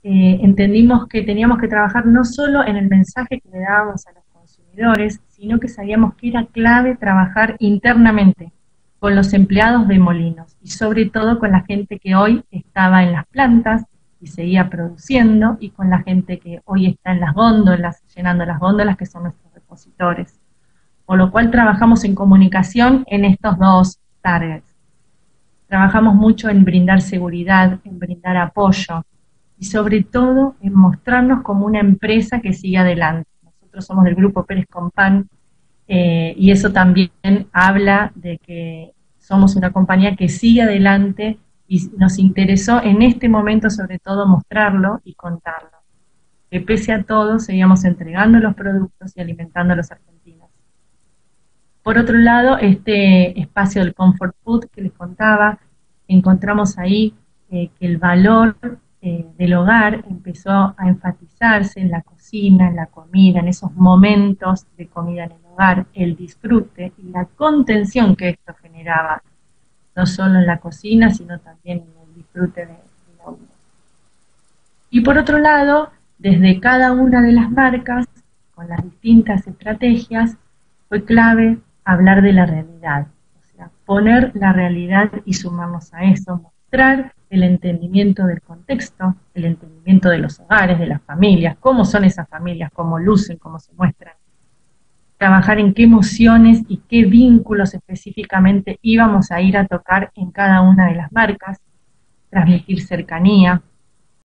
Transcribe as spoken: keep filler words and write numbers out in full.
eh, entendimos que teníamos que trabajar no solo en el mensaje que le dábamos a los consumidores, sino que sabíamos que era clave trabajar internamente con los empleados de Molinos y sobre todo con la gente que hoy estaba en las plantas y seguía produciendo y con la gente que hoy está en las góndolas, llenando las góndolas que son nuestros repositores. Por lo cual trabajamos en comunicación en estos dos targets. Trabajamos mucho en brindar seguridad, en brindar apoyo y sobre todo en mostrarnos como una empresa que sigue adelante. Nosotros somos del grupo Pérez Compán eh, y eso también habla de que somos una compañía que sigue adelante y nos interesó en este momento sobre todo mostrarlo y contarlo. Que pese a todo seguíamos entregando los productos y alimentando a los argentinos. Por otro lado, este espacio del comfort food que les contaba, encontramos ahí eh, que el valor eh, del hogar empezó a enfatizarse en la cocina, en la comida, en esos momentos de comida en el hogar, el disfrute y la contención que esto generaba, no solo en la cocina, sino también en el disfrute de, de la vida. Y por otro lado, desde cada una de las marcas, con las distintas estrategias, fue clave hablar de la realidad, o sea, poner la realidad y sumarnos a eso, mostrar el entendimiento del contexto, el entendimiento de los hogares, de las familias, cómo son esas familias, cómo lucen, cómo se muestran, trabajar en qué emociones y qué vínculos específicamente íbamos a ir a tocar en cada una de las marcas, transmitir cercanía,